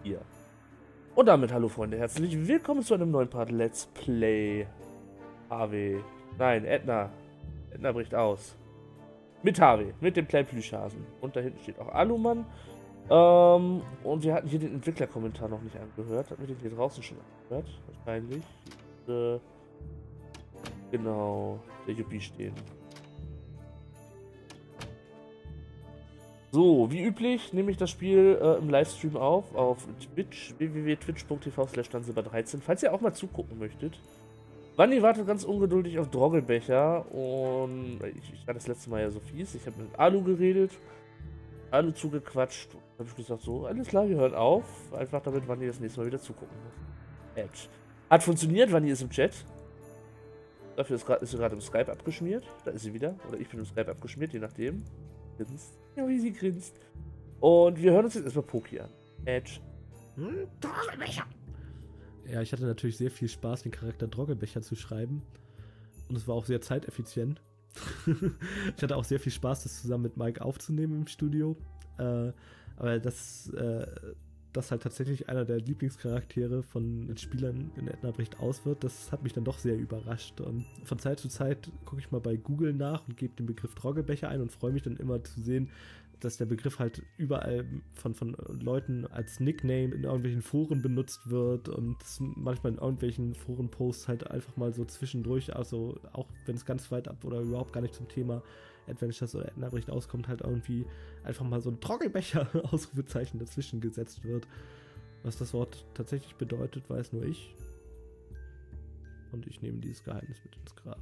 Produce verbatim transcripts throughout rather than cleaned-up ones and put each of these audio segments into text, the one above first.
hier. Und damit hallo Freunde, herzlich willkommen zu einem neuen Part Let's Play Harvey. Nein, Edna. Edna bricht aus. Mit Harvey, mit dem kleinen Plüschhasen. Und da hinten steht auch Alumann. Ähm, und wir hatten hier den Entwicklerkommentar noch nicht angehört. Hatten wir den hier draußen schon angehört? Wahrscheinlich. Äh, genau, der Yuppie stehen. So, wie üblich nehme ich das Spiel äh, im Livestream auf, auf Twitch, w w w punkt twitch punkt t v slash stansilber dreizehn, falls ihr auch mal zugucken möchtet. Wanni wartet ganz ungeduldig auf Droggelbecher und ich, ich war das letzte Mal ja so fies, ich habe mit Alu geredet, Alu zugequatscht, habe ich gesagt, so, alles klar, wir hören auf, einfach damit Wanni das nächste Mal wieder zugucken muss. Edge. Hat funktioniert, Wanni ist im Chat. Dafür ist, grad, ist sie gerade im Skype abgeschmiert, da ist sie wieder, oder ich bin im Skype abgeschmiert, je nachdem. Grinst. Ja, wie sie grinst. Und wir hören uns jetzt erstmal Poki an. Edge. Hm, Droggelbecher. Ja, ich hatte natürlich sehr viel Spaß, den Charakter Droggelbecher zu schreiben. Und es war auch sehr zeiteffizient. Ich hatte auch sehr viel Spaß, das zusammen mit Mike aufzunehmen im Studio. Äh, aber das, äh, das halt tatsächlich einer der Lieblingscharaktere von den Spielern in Edna bricht aus wird, das hat mich dann doch sehr überrascht. Und von Zeit zu Zeit gucke ich mal bei Google nach und gebe den Begriff Droggelbecher ein und freue mich dann immer zu sehen, dass der Begriff halt überall von, von Leuten als Nickname in irgendwelchen Foren benutzt wird und manchmal in irgendwelchen Forenposts halt einfach mal so zwischendurch, also auch wenn es ganz weit ab oder überhaupt gar nicht zum Thema Adventures oder Edna bricht auskommt, halt irgendwie einfach mal so ein Trockelbecher Ausrufezeichen dazwischen gesetzt wird. Was das Wort tatsächlich bedeutet, weiß nur ich. Und ich nehme dieses Geheimnis mit ins Grab.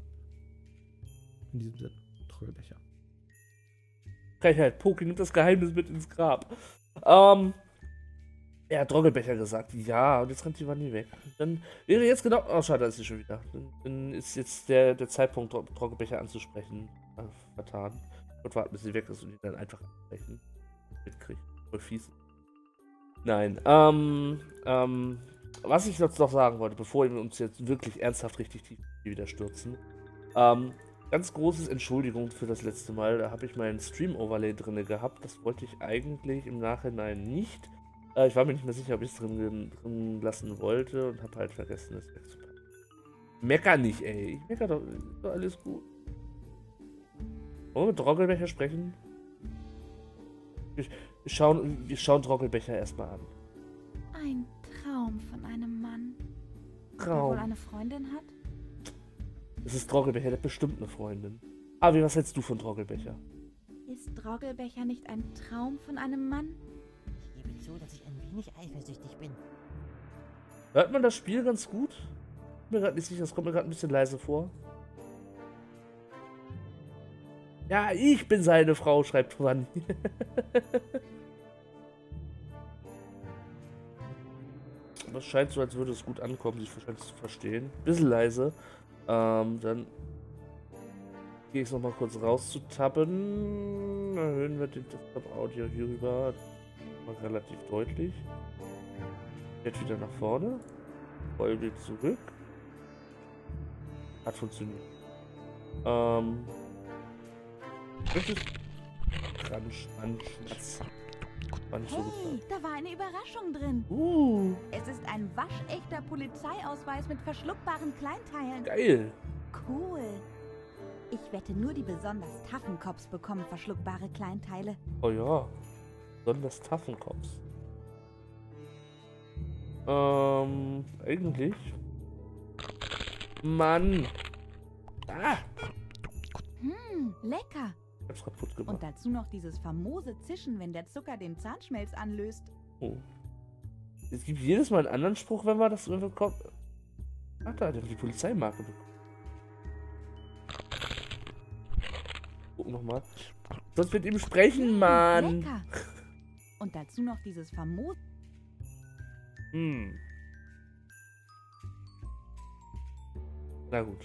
In diesem Sinne, Trockelbecher. Freiheit, Poki nimmt das Geheimnis mit ins Grab. Ähm, er hat Droggelbecher gesagt. Ja, und jetzt rennt die Wanni weg. Dann wäre jetzt genau. Oh, schade, da ist sie schon wieder. Dann, dann ist jetzt der, der Zeitpunkt, Droggelbecher anzusprechen, äh, vertan. Und warten, bis sie weg ist und ihn dann einfach ansprechen. Mitkriegt. Voll fies. Nein, ähm, ähm, was ich jetzt noch sagen wollte, bevor wir uns jetzt wirklich ernsthaft richtig tief wieder stürzen, ähm, ganz großes Entschuldigung für das letzte Mal, da habe ich meinen Stream-Overlay drin gehabt, das wollte ich eigentlich im Nachhinein nicht. Äh, ich war mir nicht mehr sicher, ob ich es drin, drin lassen wollte und habe halt vergessen, es wegzupacken. Mecker nicht, ey, ich mecker doch, ist doch alles gut. Wollen wir mit Droggelbecher sprechen? Wir, wir, schauen, wir schauen Droggelbecher erstmal an. Ein Traum von einem Mann, Traum. der wohl eine Freundin hat? Es ist Droggelbecher, der hat bestimmt eine Freundin. Avi, was hältst du von Droggelbecher? Ist Droggelbecher nicht ein Traum von einem Mann? Ich gebe zu, dass ich ein wenig eifersüchtig bin. Hört man das Spiel ganz gut? Ich bin mir gerade nicht sicher, das kommt mir gerade ein bisschen leise vor. Ja, ich bin seine Frau, schreibt Wanni. Aber es scheint so, als würde es gut ankommen, sich wahrscheinlich zu verstehen. Bisschen leise. Ähm, dann gehe ich es nochmal kurz rauszutappen. Erhöhen wir den Desktop-Audio hier rüber. Mal relativ deutlich. Jetzt wieder nach vorne. Vollbild zurück. Hat funktioniert. Ähm. Crunch, Crunch, Hey, da war eine Überraschung drin. Uh, Es ist ein waschechter Polizeiausweis mit verschluckbaren Kleinteilen. geil. Cool. Ich wette, nur die besonders taffen Cops bekommen verschluckbare Kleinteile. Oh ja. Besonders taffen Cops. Ähm, eigentlich. Mann. Ah, Hm, lecker. ich hab's kaputt gemacht. Und dazu noch dieses famose Zischen, wenn der Zucker den Zahnschmelz anlöst. Oh. Es gibt jedes Mal einen anderen Spruch, wenn man das wenn man kommt. Ach, da hat er die Polizeimarke bekommen. Gucken nochmal. Sonst mit ihm sprechen, Mann. Lecker. Und dazu noch dieses famose... Hm. Na gut.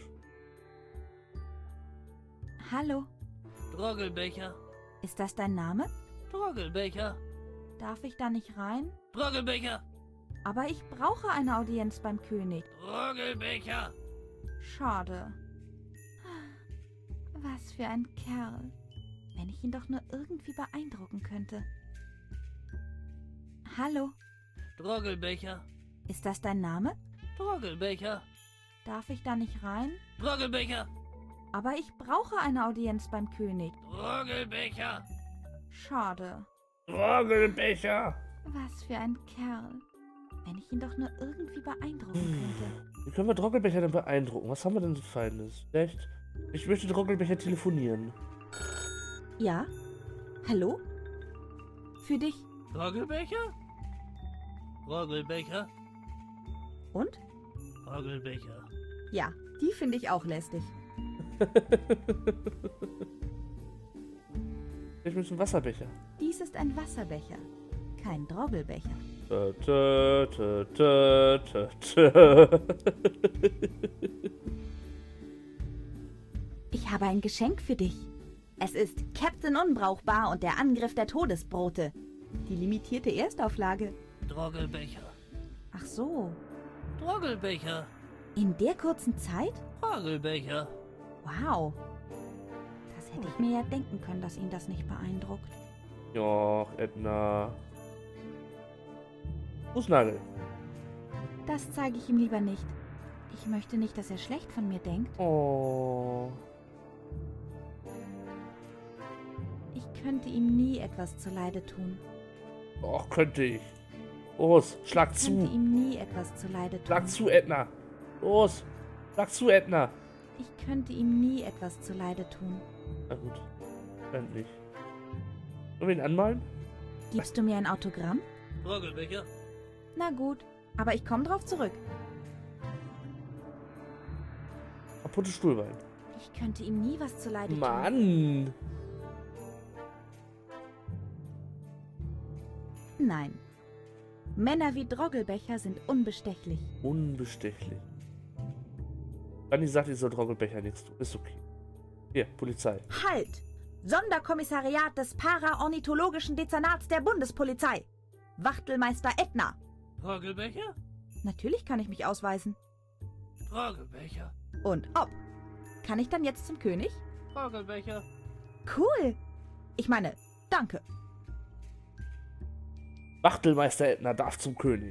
Hallo, Droggelbecher, ist das dein Name? Droggelbecher, Darf ich da nicht rein? Droggelbecher, Aber ich brauche eine Audienz beim König. Droggelbecher. Schade. Was für ein Kerl. Wenn ich ihn doch nur irgendwie beeindrucken könnte. Hallo, Droggelbecher. Ist das dein Name? Droggelbecher. Darf ich da nicht rein? Droggelbecher. Aber ich brauche eine Audienz beim König. Droggelbecher. Schade. Droggelbecher. Was für ein Kerl. Wenn ich ihn doch nur irgendwie beeindrucken könnte. Wie können wir Droggelbecher denn beeindrucken? Was haben wir denn so Feines? Vielleicht, ich möchte Droggelbecher telefonieren. Ja? Hallo? Für dich. Droggelbecher? Droggelbecher? Und? Droggelbecher. Ja, die finde ich auch lästig. Ich möchte einen Wasserbecher. Dies ist ein Wasserbecher, kein Droggelbecher. Tö, tö, tö, tö, tö, tö. Ich habe ein Geschenk für dich. Es ist Captain Unbrauchbar und der Angriff der Todesbrote. Die limitierte Erstauflage. Droggelbecher. Ach so. Droggelbecher. In der kurzen Zeit? Droggelbecher. Wow. Das hätte ich mir ja denken können, dass ihn das nicht beeindruckt. Ja, Edna. Fußnagel. Das zeige ich ihm lieber nicht. Ich möchte nicht, dass er schlecht von mir denkt. Oh. Ich könnte ihm nie etwas zuleide tun. Och, könnte ich. Los, schlag Ich könnte zu. ihm nie etwas zuleide tun. Schlag zu, Edna. Los, schlag zu, Edna. Ich könnte ihm nie etwas zuleide tun. Na gut, endlich. Wollen wir ihn anmalen? Gibst du mir ein Autogramm? Droggelbecher. Na gut, aber ich komme drauf zurück. Kaputtes Stuhlbein. Ich könnte ihm nie was zuleide tun. Mann! Nein. Männer wie Droggelbecher sind unbestechlich. Unbestechlich. Dani sagt, ich soll Droggelbecher nichts tun. Ist okay. Hier, Polizei. Halt! Sonderkommissariat des Para-Ornithologischen Dezernats der Bundespolizei. Wachtelmeister Edna. Droggelbecher? Natürlich kann ich mich ausweisen. Droggelbecher. Und ob. Kann ich dann jetzt zum König? Droggelbecher. Cool. Ich meine, danke. Wachtelmeister Edna darf zum König.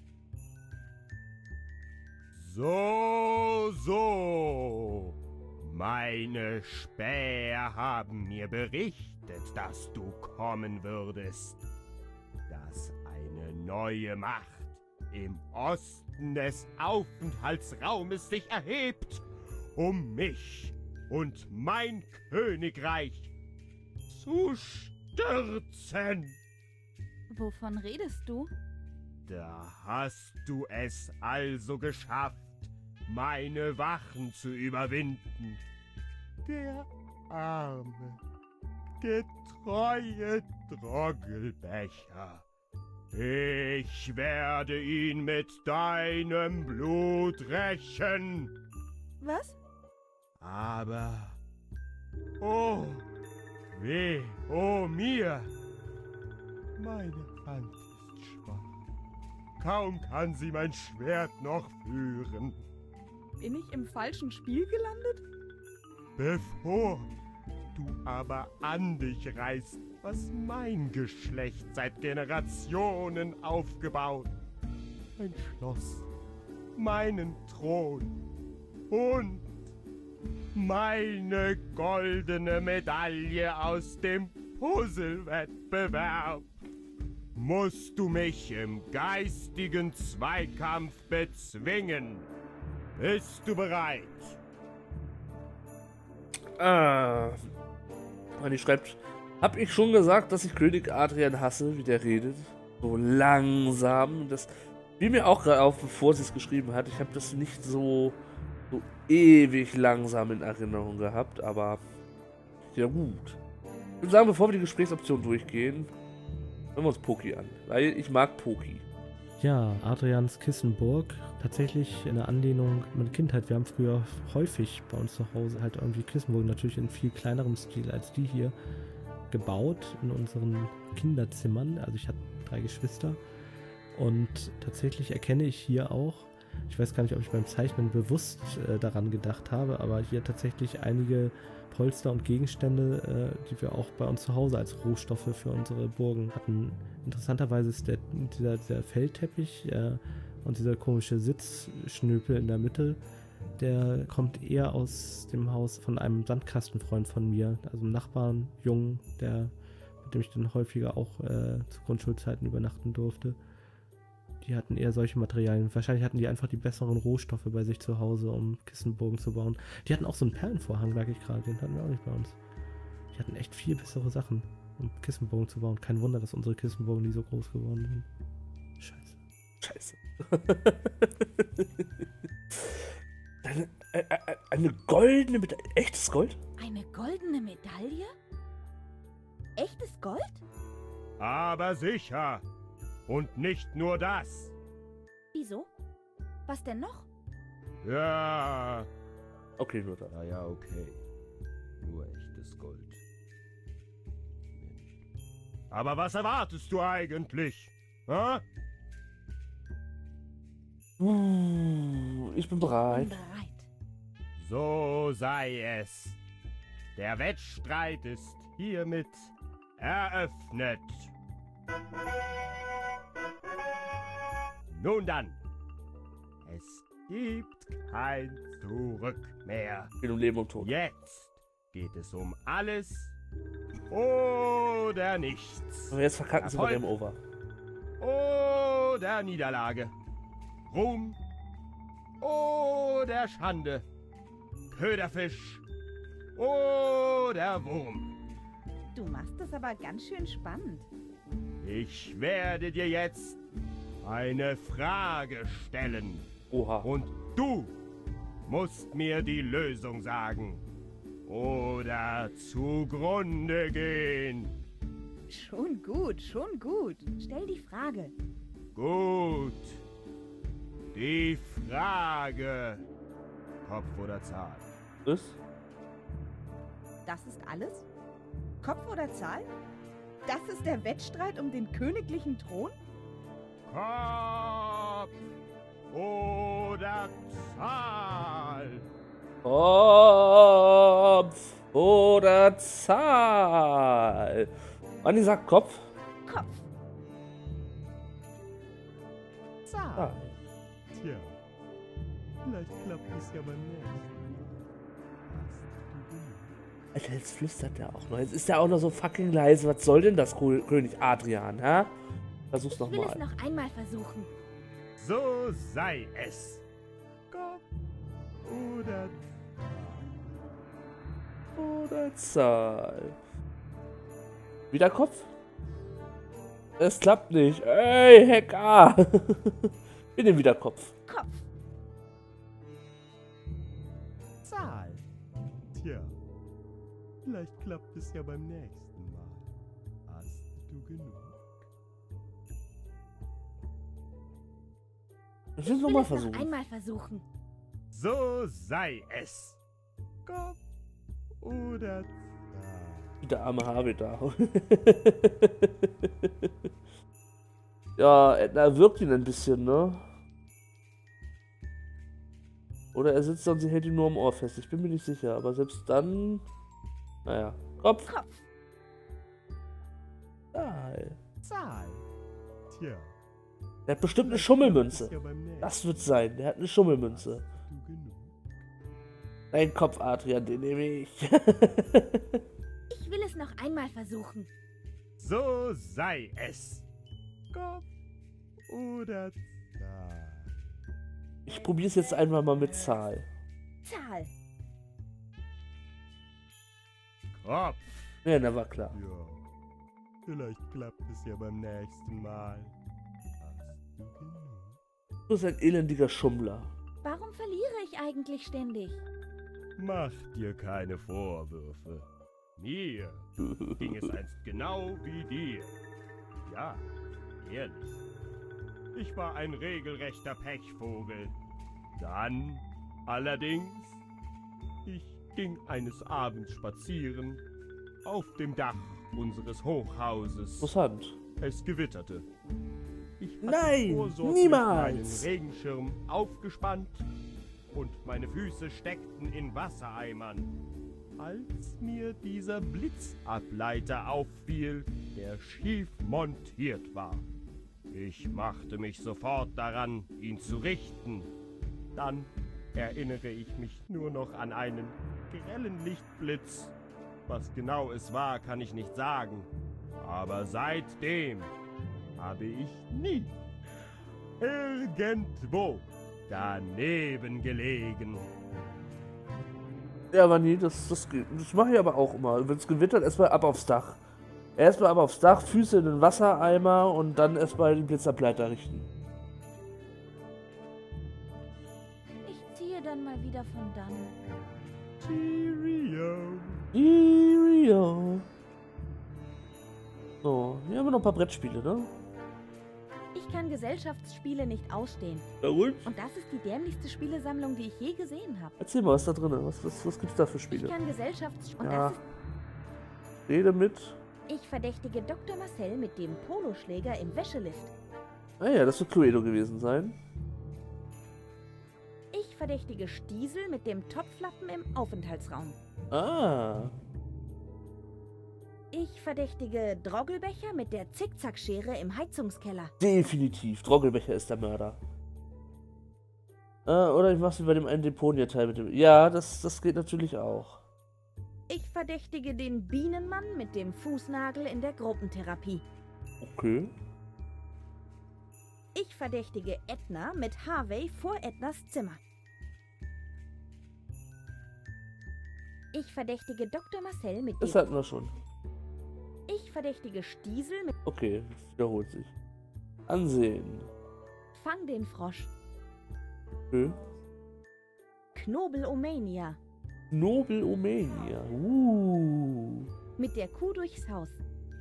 So, so. Meine Späher haben mir berichtet, dass du kommen würdest. Dass eine neue Macht im Osten des Aufenthaltsraumes sich erhebt, um mich und mein Königreich zu stürzen. Wovon redest du? Da hast du es also geschafft, meine Wachen zu überwinden. Der arme, getreue Droggelbecher. Ich werde ihn mit deinem Blut rächen. Was? Aber, oh, weh, oh mir. Meine Hand ist schwach. Kaum kann sie mein Schwert noch führen. Bin ich im falschen Spiel gelandet? Bevor du aber an dich reißt, was mein Geschlecht seit Generationen aufgebaut, mein Schloss, meinen Thron und meine goldene Medaille aus dem Puzzlewettbewerb, musst du mich im geistigen Zweikampf bezwingen. Bist du bereit? Ah. Dani schreibt, hab ich schon gesagt, dass ich König Adrian hasse, wie der redet? So langsam. Das fiel mir auch gerade auf, bevor sie es geschrieben hat. Ich habe das nicht so, so ewig langsam in Erinnerung gehabt, aber ja gut. Ich würde sagen, bevor wir die Gesprächsoption durchgehen, hören wir uns Poki an, weil ich mag Poki. Ja, Adrians Kissenburg, tatsächlich in der Anlehnung an meine Kindheit. Wir haben früher häufig bei uns zu Hause halt irgendwie Kissenburg, natürlich in viel kleinerem Stil als die hier, gebaut in unseren Kinderzimmern. Also ich hatte drei Geschwister und tatsächlich erkenne ich hier auch Ich weiß gar nicht, ob ich beim Zeichnen bewusst äh, daran gedacht habe, aber hier tatsächlich einige Polster und Gegenstände, äh, die wir auch bei uns zu Hause als Rohstoffe für unsere Burgen hatten. Interessanterweise ist der, dieser, dieser Feldteppich äh, und dieser komische Sitzschnöpel in der Mitte, der kommt eher aus dem Haus von einem Sandkastenfreund von mir, also einem Nachbarn, Jungen, der, mit dem ich dann häufiger auch äh, zu Grundschulzeiten übernachten durfte. Die hatten eher solche Materialien. Wahrscheinlich hatten die einfach die besseren Rohstoffe bei sich zu Hause, um Kissenburgen zu bauen. Die hatten auch so einen Perlenvorhang, lag ich gerade, den hatten wir auch nicht bei uns. Die hatten echt viel bessere Sachen, um Kissenburgen zu bauen. Kein Wunder, dass unsere Kissenburgen nie so groß geworden sind. Scheiße. Scheiße. eine, äh, äh, eine goldene Medaille. Echtes Gold? Eine goldene Medaille? Echtes Gold? Aber sicher. Und nicht nur das. Wieso? Was denn noch? Ja. Okay, nur das. Na ja, okay. Nur echtes Gold. Aber was erwartest du eigentlich? Hä? Uh, ich bin bereit. Bin bereit. So sei es. Der Wettstreit ist hiermit eröffnet. Nun dann. Es gibt kein Zurück mehr. Geht um Leben und Tod. Jetzt geht es um alles oder nichts. Aber jetzt verkacken sie bei Erfolg dem Over. oder Niederlage. Ruhm oder Schande. Köderfisch oder Wurm. Du machst es aber ganz schön spannend. Ich werde dir jetzt eine Frage stellen. Oha. Und du musst mir die Lösung sagen. Oder zugrunde gehen. Schon gut, schon gut. Stell die Frage. Gut. Die Frage. Kopf oder Zahl? Ist? Das ist alles? Kopf oder Zahl? Das ist der Wettstreit um den königlichen Thron? Kopf oder Zahl? Kopf oder Zahl? Manni sagt Kopf. Kopf. Zahl. Ah. Tja, vielleicht klappt es ja beim nächsten Mal. Alter, jetzt flüstert er auch noch. Jetzt ist er auch noch so fucking leise. Was soll denn das, Ko- König Adrian, hä? Versuch's Ich will nochmal. es noch einmal versuchen. So sei es. Kopf oder Oder Zahl. Wieder Kopf? Es klappt nicht. Ey, Hacker! Ich nehme wieder Kopf. Kopf. Zahl? Tja, vielleicht klappt es ja beim nächsten Mal. Hast du genug? Ich will es Ich will nochmal es noch versuchen. einmal versuchen. So sei es. Kopf oder Zahl? Der arme Harvey da. Ja, Edna wirkt ihn ein bisschen, ne? Oder er sitzt da und sie hält ihn nur am Ohr fest. Ich bin mir nicht sicher, aber selbst dann... Naja, Kopf. Kopf. Zahl. Zahl? Tja. Der hat bestimmt eine vielleicht Schummelmünze. klappt es ja beim nächsten Das wird sein. Der hat eine Schummelmünze. Hast du genug? Dein Kopf, Adrian, den nehme ich. Ich will es noch einmal versuchen. So sei es. Kopf oder Zahl? Ich probiere es jetzt einfach mal mit Zahl. Zahl. Kopf. Ja, na war klar. Ja. Vielleicht klappt es ja beim nächsten Mal. Hast du genug? Du bist ein elendiger Schummler. Warum verliere ich eigentlich ständig? Mach dir keine Vorwürfe. Mir ging es einst genau wie dir. Ja, ehrlich. Ich war ein regelrechter Pechvogel. Dann, allerdings, ich ging eines Abends spazieren auf dem Dach unseres Hochhauses. Interessant. Es gewitterte. Ich hatte Nein, vorsorglich niemals. meinen Regenschirm aufgespannt und meine Füße steckten in Wassereimern, als mir dieser Blitzableiter auffiel, der schief montiert war. Ich machte mich sofort daran, ihn zu richten. Dann erinnere ich mich nur noch an einen grellen Lichtblitz. Was genau es war, kann ich nicht sagen. Aber seitdem habe ich nie irgendwo daneben gelegen. Ja, aber nee, das, das, geht- das mache ich aber auch immer. Wenn es gewittert, erstmal ab aufs Dach. Erstmal ab aufs Dach, Füße in den Wassereimer und dann erstmal den Blitzableiter richten. Ich ziehe dann mal wieder von dann. Cheerio. Cheerio. So, hier haben wir noch ein paar Brettspiele, ne? Ich kann Gesellschaftsspiele nicht ausstehen. Ja gut. Und das ist die dämlichste Spielesammlung, die ich je gesehen habe. Erzähl mal, was da drin ist. Was, was, was gibt's da für Ich Spiele? kann Gesellschaftsspiele. Und Ja. das ist. Rede mit. Ich verdächtige Doktor Marcel mit dem Poloschläger im Wäschelift. Ah ja, das wird Cluedo gewesen sein. Ich verdächtige Stiesel mit dem Topflappen im Aufenthaltsraum. Ah. Ich verdächtige Droggelbecher mit der Zickzackschere im Heizungskeller. Definitiv. Droggelbecher ist der Mörder. Äh, oder ich mach's wie bei dem einen Deponia-Teil mit dem. Ja, das, das geht natürlich auch. Ich verdächtige den Bienenmann mit dem Fußnagel in der Gruppentherapie. Okay. Ich verdächtige Edna mit Harvey vor Ednas Zimmer. Ich verdächtige Doktor Marcel mit Das dem... hatten wir schon. Ich verdächtige Stiesel mit Okay, das wiederholt sich. Ansehen. Fang den Frosch. Okay. Knobelomania. Nobelomania. Uh. Mit der Kuh durchs Haus.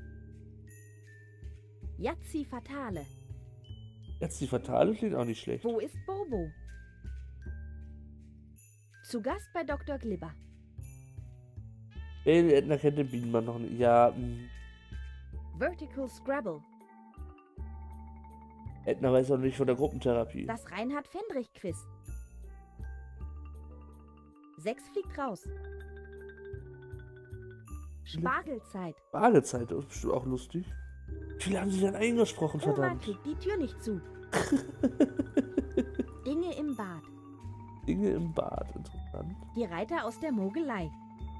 Yazzi Fatale. Jetzt die Fatale klingt auch nicht schlecht. Wo ist Bobo? Zu Gast bei Doktor Glibber. Ey, Edna kennt den Bienenmann noch nicht. Ja, mh. Vertical Scrabble. Edna weiß auch nicht von der Gruppentherapie. Das Reinhard Fendrich Quiz. Sechs fliegt raus. Spargelzeit. Fragezeit, das ist bestimmt auch lustig. Wie viele haben sie denn eingesprochen, Oma verdammt? kriegt die Tür nicht zu. Dinge im Bad. Dinge im Bad, interessant. Die Reiter aus der Mogelei.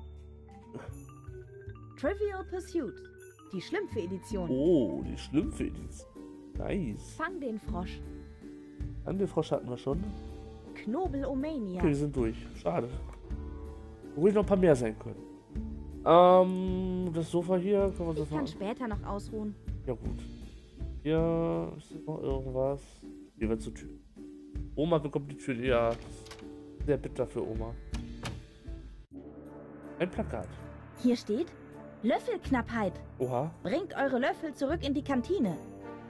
Trivial Pursuit. Die Schlümpfe-Edition. Oh, die Schlümpfe-Edition. Nice. Fang den Frosch. Angefrosch hatten wir schon. Knobelomania. Okay, wir sind durch. Schade. Ruhig noch ein paar mehr sein können. Ähm, das Sofa hier, können wir das Ich kann noch... später noch ausruhen. Ja gut. Hier ist noch irgendwas. Hier wird zur Tür. Oma bekommt die Tür. Ja, sehr bitter für Oma. Ein Plakat. Hier steht: Löffelknappheit. Oha. Bringt eure Löffel zurück in die Kantine.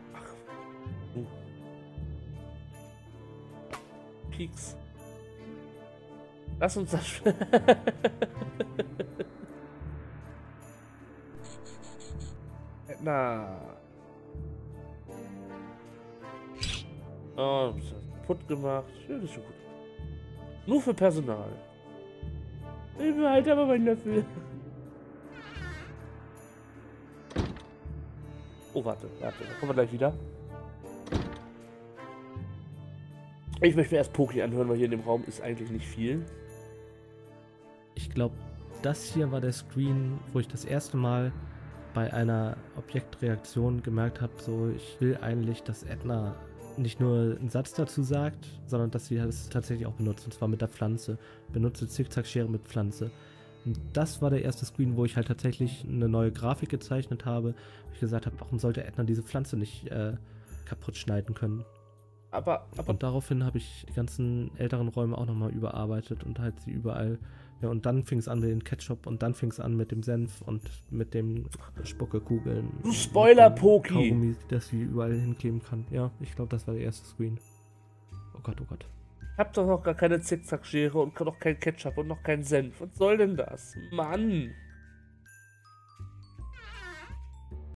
Pieks. Lass uns das... Na. Oh, das ist kaputt gemacht. Ja, das ist schon gut. Nur für Personal. Ich behalte aber meinen Löffel. Oh, warte, warte. Da kommen wir gleich wieder. Ich möchte mir erst Poki anhören, weil hier in dem Raum ist eigentlich nicht viel. Ich glaube, das hier war der Screen, wo ich das erste Mal bei einer Objektreaktion gemerkt habe, so ich will eigentlich, dass Edna nicht nur einen Satz dazu sagt, sondern dass sie das tatsächlich auch benutzt, und zwar mit der Pflanze. Benutze Zickzackschere mit Pflanze. Und das war der erste Screen, wo ich halt tatsächlich eine neue Grafik gezeichnet habe, wo ich gesagt habe, warum sollte Edna diese Pflanze nicht äh, kaputt schneiden können. Aber, aber Und daraufhin habe ich die ganzen älteren Räume auch nochmal überarbeitet und halt sie überall. Ja, und dann fing es an mit dem Ketchup und dann fing es an mit dem Senf und mit dem Spuckekugeln. Du Spoiler-Poki! Kaugummi, das sie überall hinkleben kann. Ja, ich glaube, das war der erste Screen. Oh Gott, oh Gott. ich hab doch noch gar keine Zickzackschere und noch kein Ketchup und noch kein Senf. Was soll denn das? Mann!